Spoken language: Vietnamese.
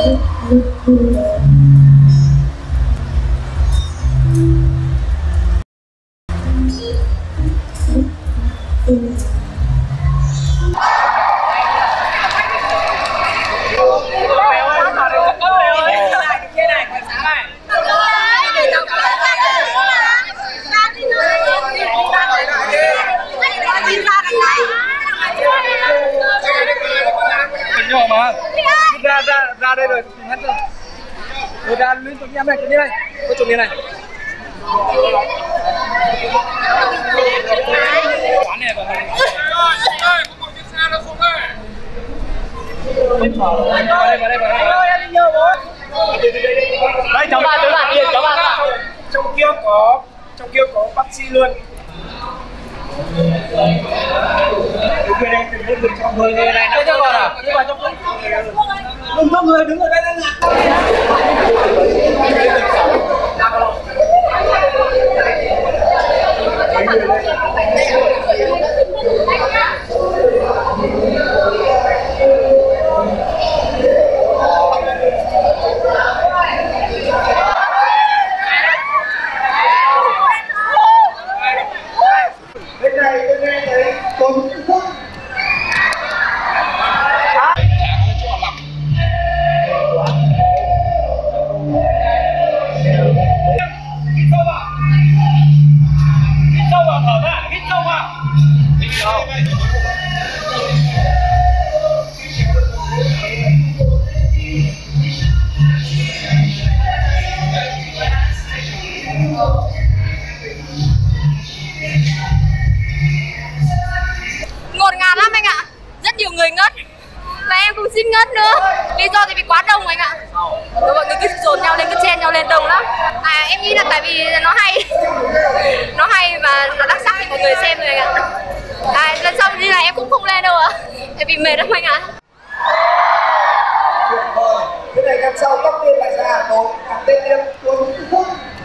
Ra đây rồi, ngắt rồi. Rồi ra lên chỗ em này, chỗ này. Có chỗ này này. Quán này vào đây. Ơi, có một chiếc xe nó xuống đây. Vào đây. Ơi, em đi nhờ bố. Đây cháu bạn kia, cháu bạn. Trong kia có bác sĩ luôn. Người này nó cho con à? Đi vào trong đừng có người đứng ở đây đang ngặt. Bên này tôi nghe thấy có những phút. Ngột ngạt lắm anh ạ. Rất nhiều người ngất. Và em cũng xin ngất nữa. Lý do thì vì quá đông anh ạ. Rồi mọi người cứ dồn nhau lên, cứ chen nhau lên đông lắm. Em nghĩ là tại vì nó hay. Nó hay và nó đặc sắc để mọi người xem rồi anh ạ. Lần sau như này em cũng không lên đâu ạ. Tại vì mệt lắm anh ạ. Tuyệt vời. Thế này năm sau tóc tiên lại ra Hà Nội, làm tên em Tuấn Phúc.